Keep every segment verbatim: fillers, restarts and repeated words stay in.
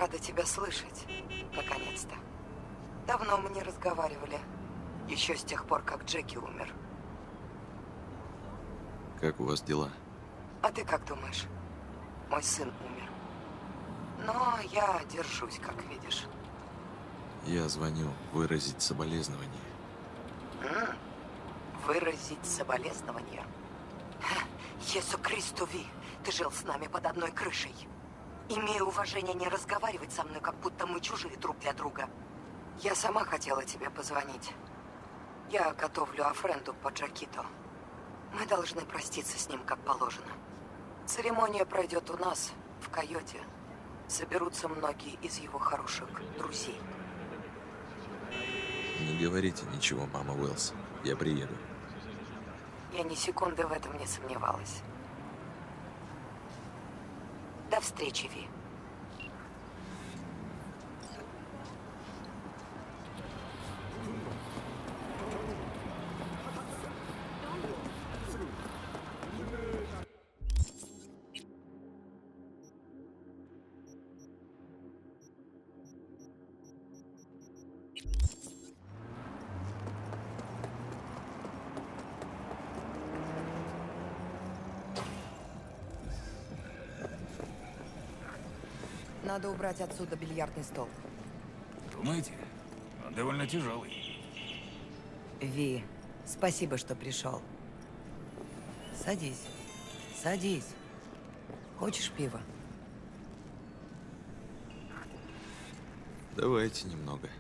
Рада тебя слышать, наконец-то. Давно мы не разговаривали. Еще с тех пор, как Джеки умер. Как у вас дела? А ты как думаешь? Мой сын умер. Но я держусь, как видишь. Я звоню выразить соболезнования. М? Выразить соболезнования? Иисус Христу Ви, ты жил с нами под одной крышей. Имею уважение не разговаривать со мной, как будто мы чужие друг для друга. Я сама хотела тебе позвонить. Я готовлю Афренду по Джакито. Мы должны проститься с ним, как положено. Церемония пройдет у нас, в Койоте. Соберутся многие из его хороших друзей. Не говорите ничего, мама Уэллс. Я приеду. Я ни секунды в этом не сомневалась. До встречи, Ви. Надо убрать отсюда бильярдный стол. Думаете? Он довольно тяжелый. Ви, спасибо, что пришел. Садись. Садись. Хочешь пива? Давайте немного.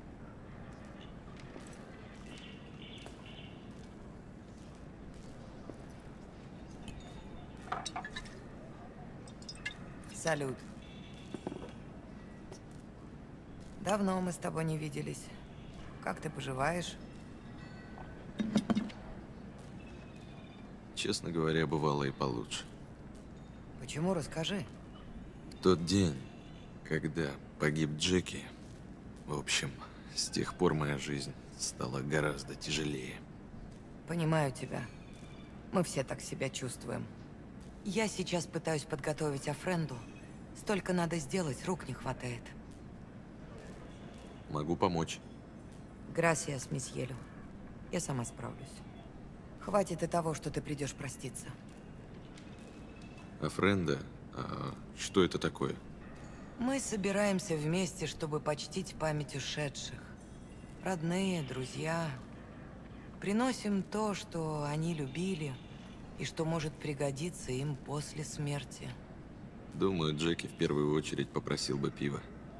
Салют. Давно мы с тобой не виделись. Как ты поживаешь? Честно говоря, бывало и получше. Почему? Расскажи. В тот день, когда погиб Джеки, в общем, с тех пор моя жизнь стала гораздо тяжелее. Понимаю тебя. Мы все так себя чувствуем. Я сейчас пытаюсь подготовить Афренду. Столько надо сделать, рук не хватает. Могу помочь. Грасиас, месьелю. Я сама справлюсь. Хватит и того, что ты придешь проститься. Афренда? А что это такое? Мы собираемся вместе, чтобы почтить память ушедших. Родные, друзья. Приносим то, что они любили, и что может пригодиться им после смерти. Думаю, Джеки в первую очередь попросил бы пива.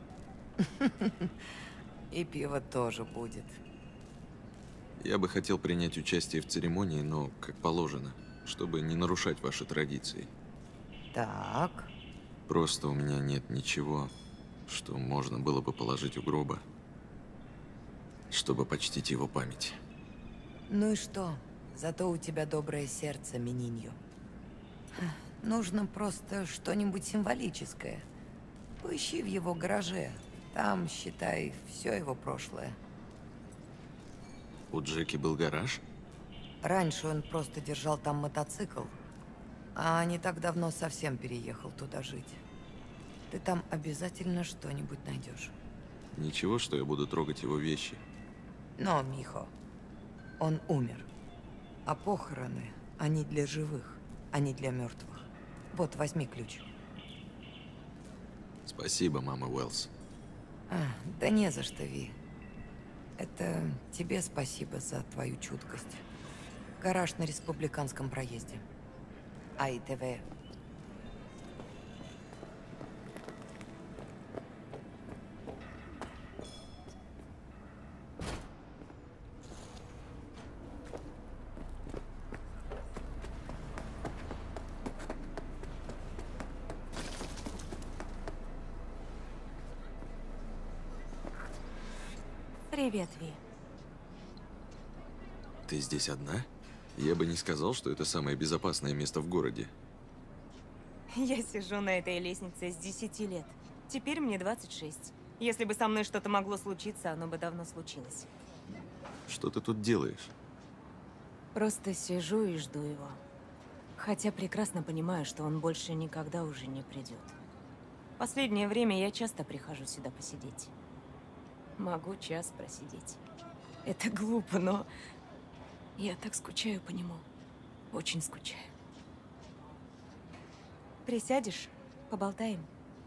И пиво тоже будет. Я бы хотел принять участие в церемонии, но как положено, чтобы не нарушать ваши традиции. Так. Просто у меня нет ничего, что можно было бы положить у гроба, чтобы почтить его память. Ну и что? Зато у тебя доброе сердце, Мининью. Нужно просто что-нибудь символическое. Поищи в его гараже. Там, считай, все его прошлое. У Джеки был гараж? Раньше он просто держал там мотоцикл, а не так давно совсем переехал туда жить. Ты там обязательно что-нибудь найдешь. Ничего, что я буду трогать его вещи. Но, Михо, он умер. А похороны, они для живых, а не для мертвых. Вот, возьми ключ. Спасибо, мама Уэллс. А, да не за что, Ви. Это тебе спасибо за твою чуткость. Гараж на Республиканском проезде. АИТВ. Привет, Ви. Ты здесь одна? Я бы не сказал, что это самое безопасное место в городе. Я сижу на этой лестнице с десяти лет. Теперь мне двадцать шесть. Если бы со мной что-то могло случиться, оно бы давно случилось. Что ты тут делаешь? Просто сижу и жду его. Хотя прекрасно понимаю, что он больше никогда уже не придет. Последнее время я часто прихожу сюда посидеть. Могу час просидеть. Это глупо, но я так скучаю по нему. Очень скучаю. Присядешь? Поболтаем?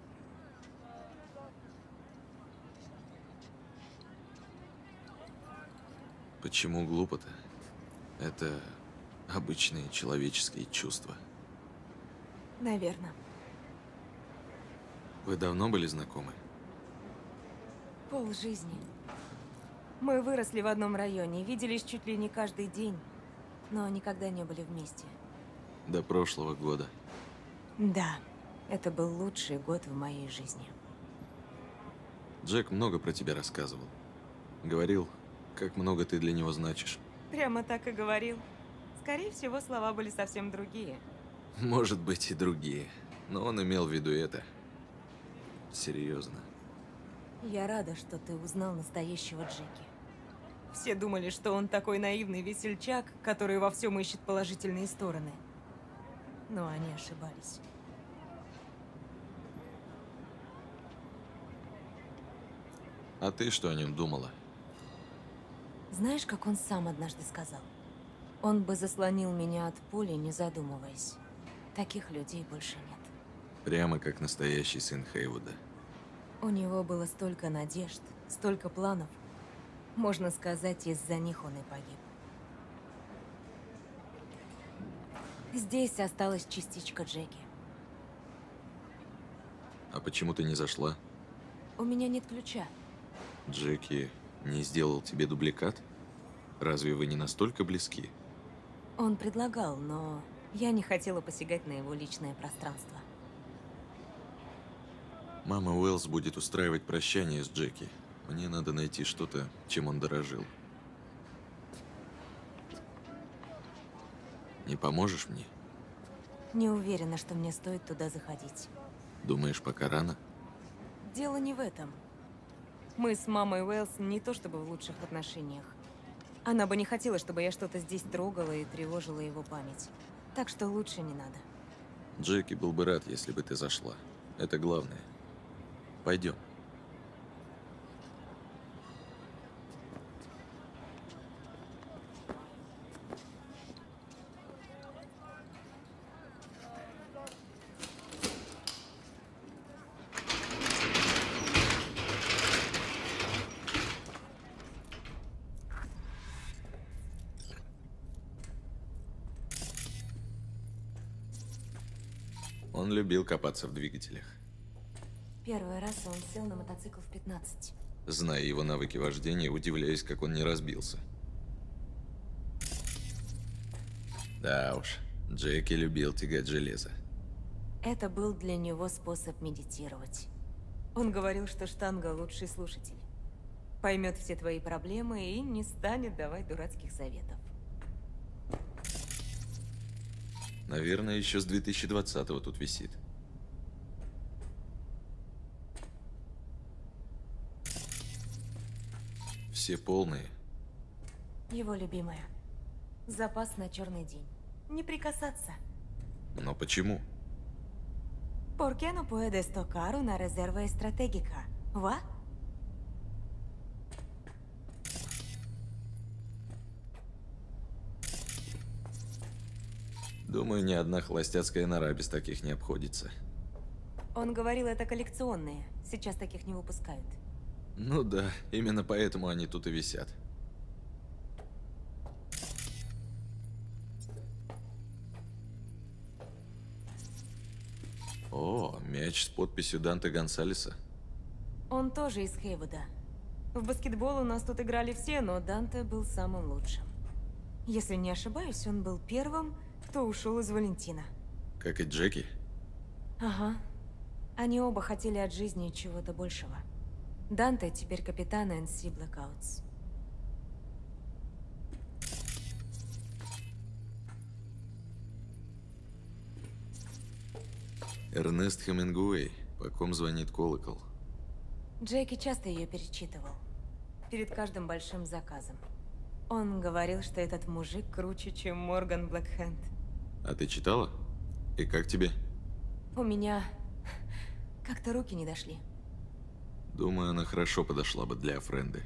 Почему глупо-то? Это обычные человеческие чувства. Наверное. Вы давно были знакомы? Пол жизни. Мы выросли в одном районе, виделись чуть ли не каждый день, но никогда не были вместе. До прошлого года. Да, это был лучший год в моей жизни. Джек много про тебя рассказывал. Говорил, как много ты для него значишь. Прямо так и говорил. Скорее всего, слова были совсем другие. Может быть, и другие. Но он имел в виду это. Серьезно. Я рада, что ты узнал настоящего Джеки. Все думали, что он такой наивный весельчак, который во всем ищет положительные стороны. Но они ошибались. А ты что о нем думала? Знаешь, как он сам однажды сказал? Он бы заслонил меня от пули, не задумываясь. Таких людей больше нет. Прямо как настоящий сын Хейвуда. У него было столько надежд, столько планов. Можно сказать, из-за них он и погиб. Здесь осталась частичка Джеки. А почему ты не зашла? У меня нет ключа. Джеки не сделал тебе дубликат? Разве вы не настолько близки? Он предлагал, но я не хотела посягать на его личное пространство. Мама Уэллс будет устраивать прощание с Джеки. Мне надо найти что-то, чем он дорожил. Не поможешь мне? Не уверена, что мне стоит туда заходить. Думаешь, пока рано? Дело не в этом. Мы с мамой Уэллс не то чтобы в лучших отношениях. Она бы не хотела, чтобы я что-то здесь трогала и тревожила его память. Так что лучше не надо. Джеки был бы рад, если бы ты зашла. Это главное. Пойдем. Он любил копаться в двигателях. Первый раз он сел на мотоцикл в пятнадцать. Зная его навыки вождения, удивляюсь, как он не разбился. Да уж, Джеки любил тягать железо. Это был для него способ медитировать. Он говорил, что штанга лучший слушатель. Поймет все твои проблемы и не станет давать дурацких советов. Наверное, еще с две тысячи двадцатого тут висит. Все полные. Его любимая. Запас на черный день. Не прикасаться. Но почему? ¿Por qué no puedes tocar una reserva estratégica? ¿Va? Думаю, ни одна холостяцкая нора без таких не обходится. Он говорил, это коллекционные. Сейчас таких не выпускают. Ну да, именно поэтому они тут и висят. О, мяч с подписью Данте Гонсалеса. Он тоже из Хейвуда. В баскетбол у нас тут играли все, но Данте был самым лучшим. Если не ошибаюсь, он был первым, кто ушел из Валентина. Как и Джеки. Ага. Они оба хотели от жизни чего-то большего. Данте теперь капитан эн си Blackouts. Эрнест Хемингуэй. По ком звонит колокол? Джеки часто ее перечитывал. Перед каждым большим заказом. Он говорил, что этот мужик круче, чем Морган Блэкхенд. А ты читала? И как тебе? У меня Как-то руки не дошли. Думаю, она хорошо подошла бы для Френды.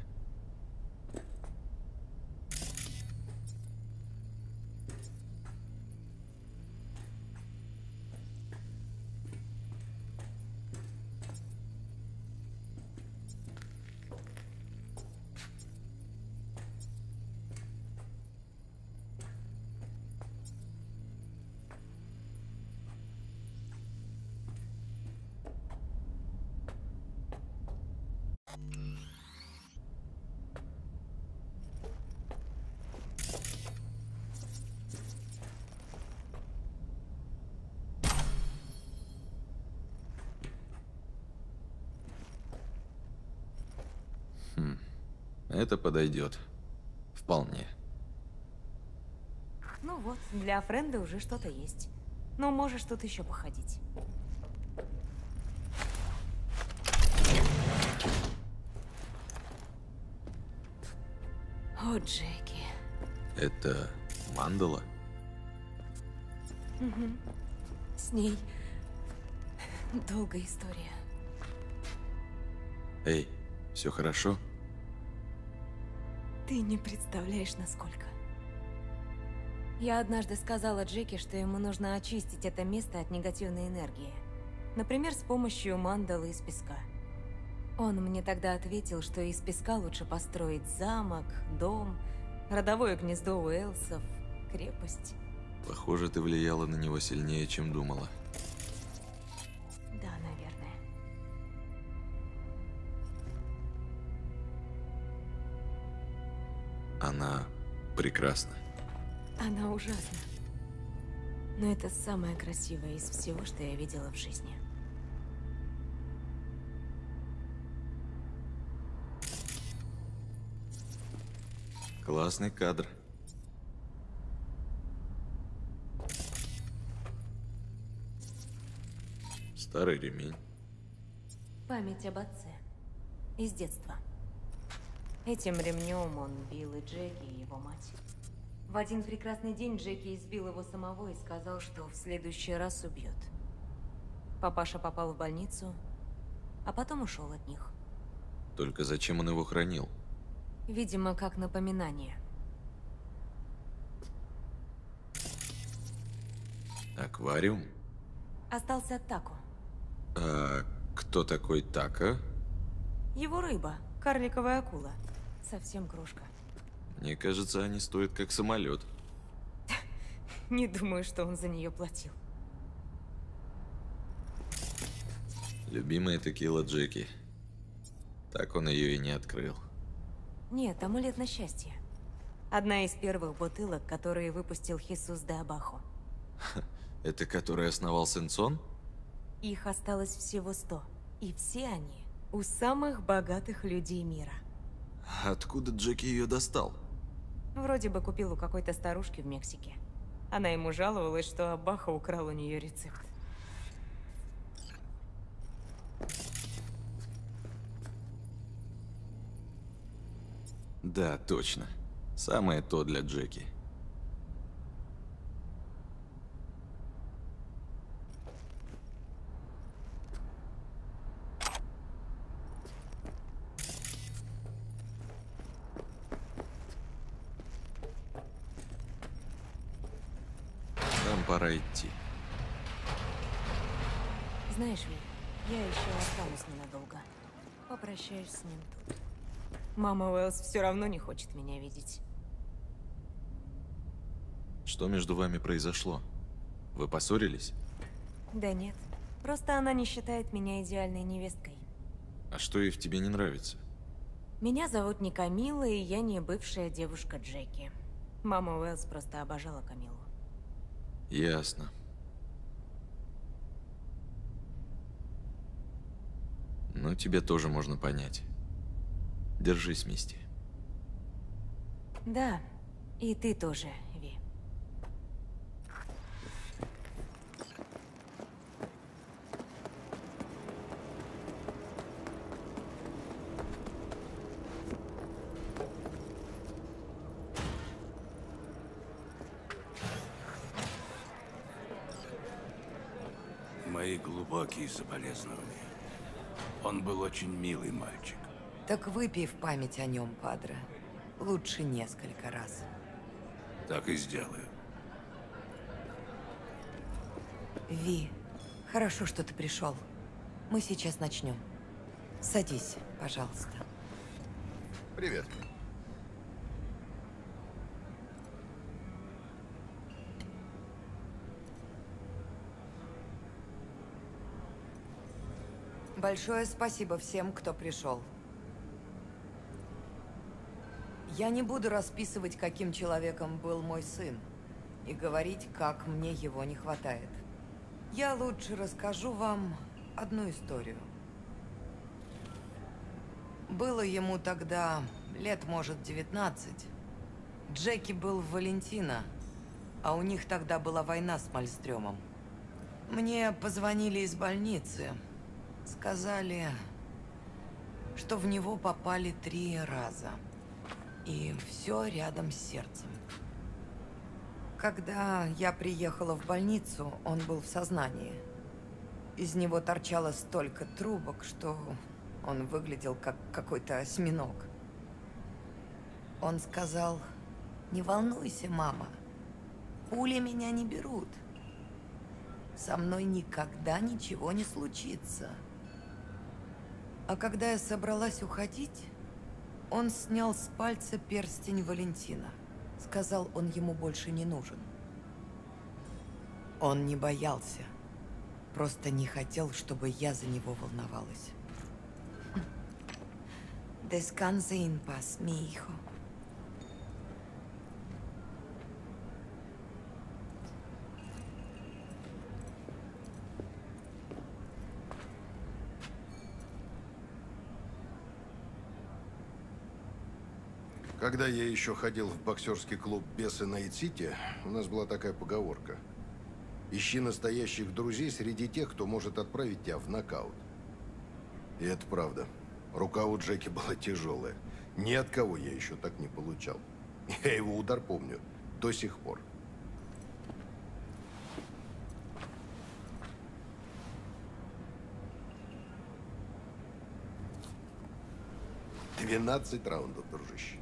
Хм, это подойдет. Вполне. Ну вот, для Френды уже что-то есть. Но можешь тут еще походить. О, Джеки. Это мандала? Угу. С ней долгая история. Эй, все хорошо? Ты не представляешь, насколько. Я однажды сказала Джеки, что ему нужно очистить это место от негативной энергии. Например, с помощью мандалы из песка. Он мне тогда ответил, что из песка лучше построить замок, дом, родовое гнездо Уэлсов, крепость. Похоже, ты влияла на него сильнее, чем думала. Да, наверное. Она прекрасна. Она ужасна. Но это самое красивое из всего, что я видела в жизни. Классный кадр. Старый ремень. Память об отце. Из детства. Этим ремнем он бил и Джеки, и его мать. В один прекрасный день Джеки избил его самого и сказал, что в следующий раз убьет. Папаша попал в больницу, а потом ушел от них. Только зачем он его хранил? Видимо, как напоминание. Аквариум? Остался Тако. А кто такой Тако? Его рыба, карликовая акула. Совсем крошка. Мне кажется, они стоят как самолет. Не думаю, что он за нее платил. Любимая текила Джеки. Так он ее и не открыл. Нет, амулет на счастье. Одна из первых бутылок, которые выпустил Хесус де Абахо. Это который основал Сенсон? Их осталось всего сто. И все они у самых богатых людей мира. Откуда Джеки ее достал? Вроде бы купил у какой-то старушки в Мексике. Она ему жаловалась, что Абахо украл у нее рецепт. Да, точно. Самое то для Джеки. Нам пора идти. Знаешь, Ви, я еще останусь ненадолго. Попрощаюсь с ним тут. Мама Уэллс все равно не хочет меня видеть. Что между вами произошло? Вы поссорились? Да нет. Просто она не считает меня идеальной невесткой. А что ей в тебе не нравится? Меня зовут не Камила, и я не бывшая девушка Джеки. Мама Уэллс просто обожала Камилу. Ясно. Ну, тебе тоже можно понять. Держись, Мисти. Да, и ты тоже, Ви. Мои глубокие соболезнования. Он был очень милый мальчик. Так выпей в память о нем, падре. Лучше несколько раз. Так и сделаю. Ви, хорошо, что ты пришел. Мы сейчас начнем. Садись, пожалуйста. Привет. Большое спасибо всем, кто пришел. Я не буду расписывать, каким человеком был мой сын, и говорить, как мне его не хватает. Я лучше расскажу вам одну историю. Было ему тогда лет, может, девятнадцать. Джеки был в Валентино, а у них тогда была война с Мальстрёмом. Мне позвонили из больницы. Сказали, что в него попали три раза. И все рядом с сердцем. Когда я приехала в больницу, он был в сознании. Из него торчало столько трубок, что он выглядел как какой-то осьминог. Он сказал: «Не волнуйся, мама, пули меня не берут. Со мной никогда ничего не случится». А когда я собралась уходить, он снял с пальца перстень Валентина. Сказал, он ему больше не нужен. Он не боялся. Просто не хотел, чтобы я за него волновалась. Descanse en paz, mi hijo. Когда я еще ходил в боксерский клуб «Бесы Найт-Сити», у нас была такая поговорка: ищи настоящих друзей среди тех, кто может отправить тебя в нокаут. И это правда. Рука у Джеки была тяжелая. Ни от кого я еще так не получал. Я его удар помню до сих пор. Двенадцать раундов, дружище.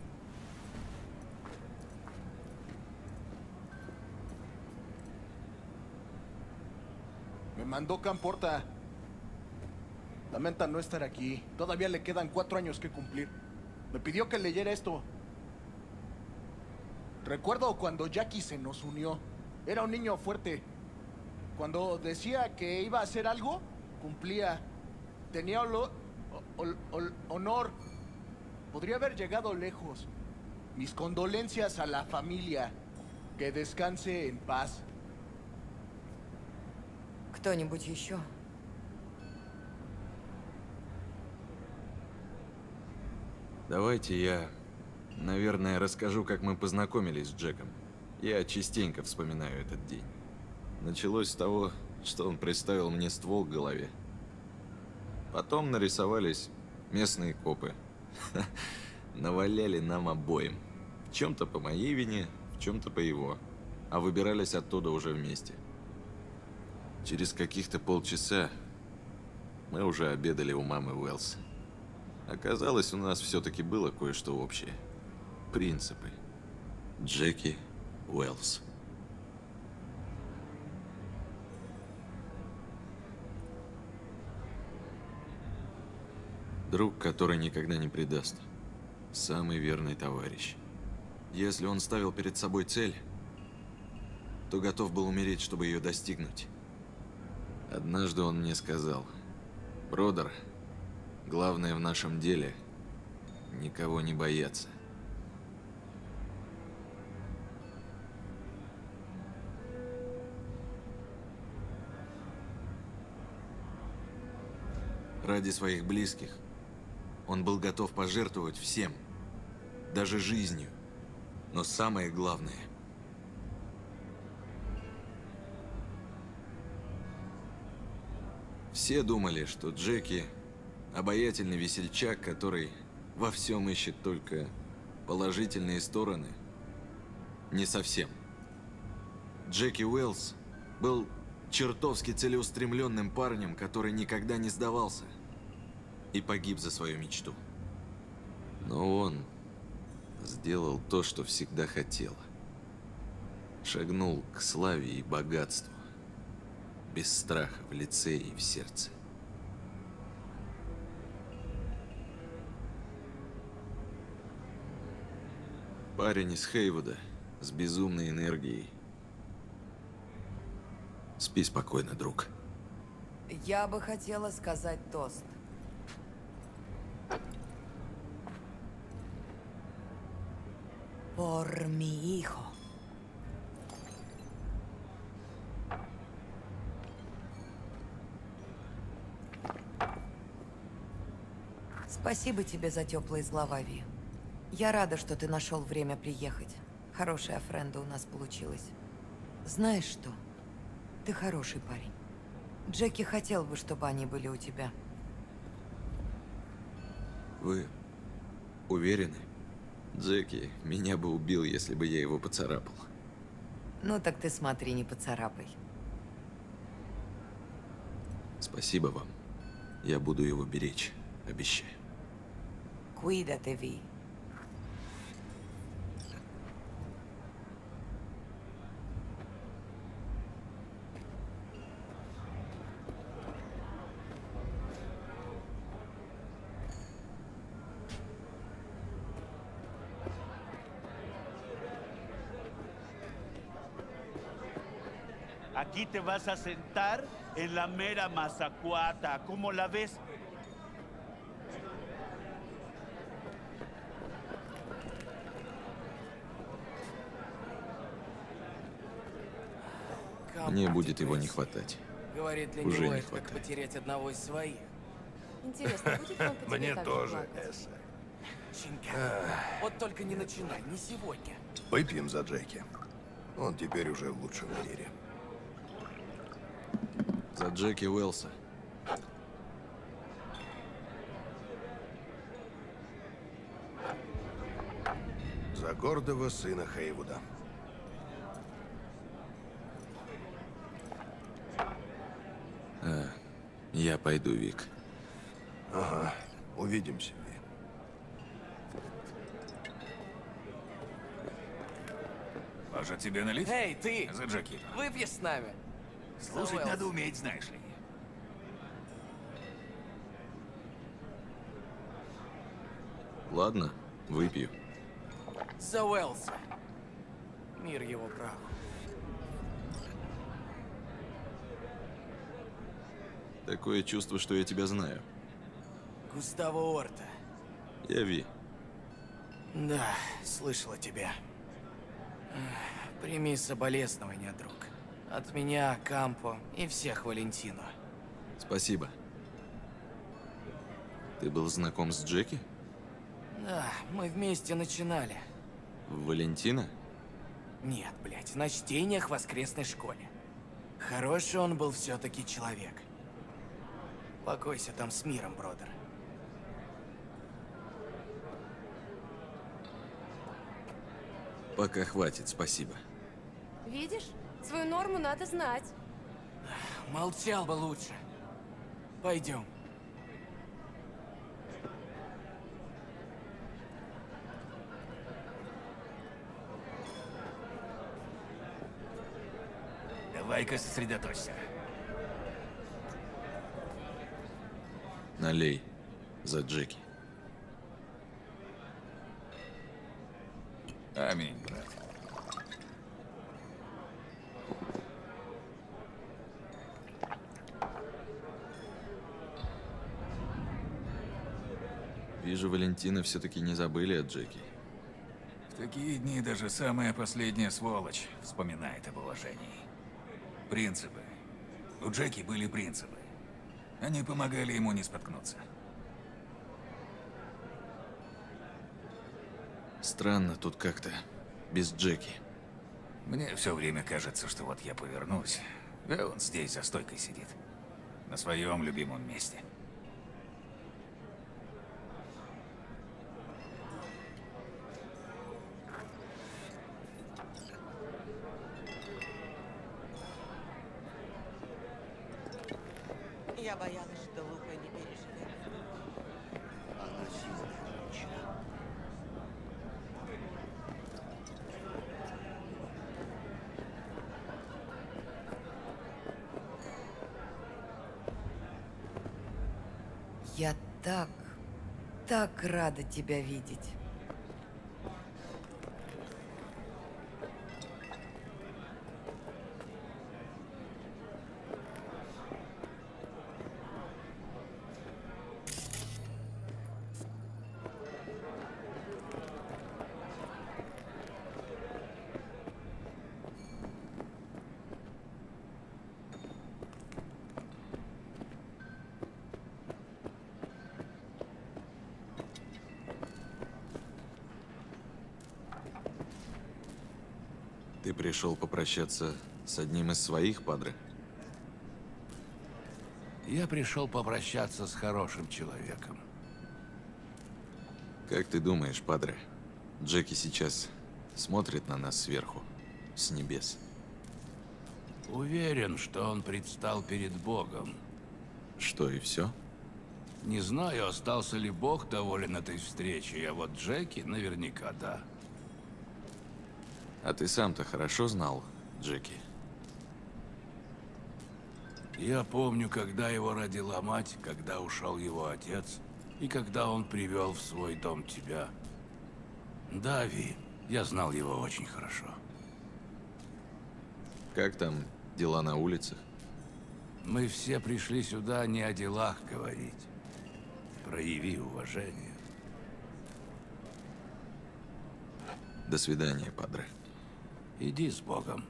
Me mandó Camporta. Lamenta no estar aquí. Todavía le quedan cuatro años que cumplir. Me pidió que leyera esto. Recuerdo cuando Jackie se nos unió. Era un niño fuerte. Cuando decía que iba a hacer algo, cumplía. Tenía olo- ol- ol- honor. Podría haber llegado lejos. Mis condolencias a la familia. Que descanse en paz. Кто-нибудь еще? Давайте я, наверное, расскажу, как мы познакомились с Джеком. Я частенько вспоминаю этот день. Началось с того, что он приставил мне ствол к голове. Потом нарисовались местные копы. Наваляли нам обоим. В чем-то по моей вине, в чем-то по его. А выбирались оттуда уже вместе. Через каких-то полчаса мы уже обедали у мамы Уэллс. Оказалось, у нас все-таки было кое-что общее. Принципы. Джеки Уэллс. Друг, который никогда не предаст. Самый верный товарищ. Если он ставил перед собой цель, то готов был умереть, чтобы ее достигнуть. Однажды он мне сказал: «Бродер, главное в нашем деле – никого не бояться». Ради своих близких он был готов пожертвовать всем, даже жизнью. Но самое главное – все думали, что Джеки – обаятельный весельчак, который во всем ищет только положительные стороны. Не совсем. Джеки Уэллс был чертовски целеустремленным парнем, который никогда не сдавался. и погиб за свою мечту. Но он сделал то, что всегда хотел. Шагнул к славе и богатству, без страха в лице и в сердце. Парень из Хейвуда с безумной энергией. Спи спокойно, друг. Я бы хотела сказать тост. Por mi hijo. Спасибо тебе за теплые слова, Ви. Я рада, что ты нашел время приехать. Хорошая френда у нас получилась. Знаешь что? Ты хороший парень. Джеки хотел бы, чтобы они были у тебя. Вы уверены? Джеки меня бы убил, если бы я его поцарапал. Ну так ты смотри, не поцарапай. Спасибо вам. Я буду его беречь, обещаю. Cuídate, Ви. Aquí te vas a sentar en la mera mazacuata. ¿Cómo la ves? Мне будет его не хватать. Говорит, для Уже него не это как хватает. потерять одного из своих. Интересно, будет ли он по тебе Мне так же тоже, плакать? Эсса. Чинка. Вот только не начинай, не сегодня. Выпьем за Джеки. Он теперь уже в лучшем мире. За Джеки Уэлса. За гордого сына Хейвуда. А, я пойду, Вик. Ага, увидимся, Ви. Может, тебе налить? Эй, ты! За Джеки. Выпьешь с нами? Слушать Уэлс. надо уметь, знаешь ли. Ладно, выпью. За Уэлса. Мир его праху. Такое чувство, что я тебя знаю. Густаво Орта. Я Ви. Да, слышал о тебе. Эх, Прими соболезнования, друг. От меня, Кампо и всех Валентино. Спасибо. Ты был знаком с Джеки? Да, мы вместе начинали. В Валентина? Нет, блядь, на чтениях в воскресной школе. Хороший он был все-таки человек. Покойся там с миром, бродер. Пока хватит, спасибо. Видишь? Свою норму надо знать. Молчал бы лучше. Пойдем. Давай-ка сосредоточься. Налей. За Джеки. Аминь, брат. Вижу, Валентина все-таки не забыли о Джеки. В такие дни даже самая последняя сволочь вспоминает об уважении. Принципы. У Джеки были принципы. Они помогали ему не споткнуться. Странно тут как-то. Без Джеки. Мне все время кажется, что вот я повернусь, а он здесь за стойкой сидит. На своем любимом месте. Я боялась, что Лука не переживет. Я так, так рада тебя видеть. Ты пришел попрощаться с одним из своих, падре? Я пришел попрощаться с хорошим человеком. Как ты думаешь, падре, Джеки сейчас смотрит на нас сверху, с небес? Уверен, что он предстал перед Богом. Что, и все? Не знаю, остался ли Бог доволен этой встречей, а вот Джеки наверняка да. А ты сам-то хорошо знал Джеки? Я помню, когда его родила мать, когда ушел его отец, и когда он привел в свой дом тебя. Да, Ви, я знал его очень хорошо. Как там дела на улицах? Мы все пришли сюда не о делах говорить. Прояви уважение. До свидания, падре. Иди с Богом.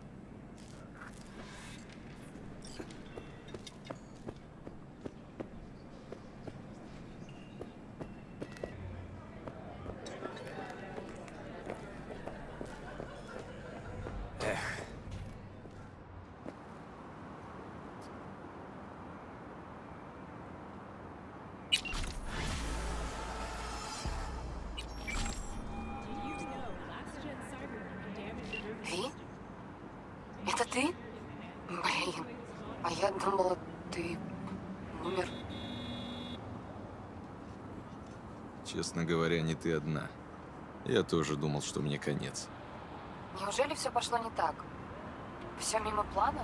Ви? Это ты? Блин, а я думала, ты умер. Честно говоря, не ты одна. Я тоже думал, что мне конец. Неужели все пошло не так? Все мимо плана?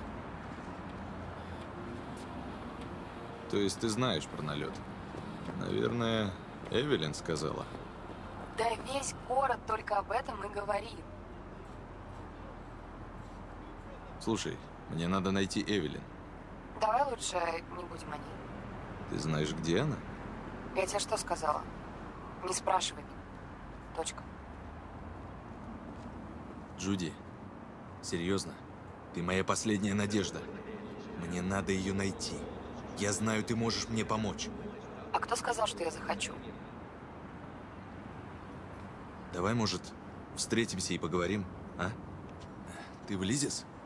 То есть ты знаешь про налет? Наверное, Эвелин сказала. Да весь город только об этом и говорит. Слушай, мне надо найти Эвелин. Давай лучше не будем о ней. Ты знаешь, где она? Я тебе что сказала? Не спрашивай меня. Точка. Джуди, серьезно? Ты моя последняя надежда. Мне надо ее найти. Я знаю, ты можешь мне помочь. А кто сказал, что я захочу? Давай, может, встретимся и поговорим, а? Ты в Лизис?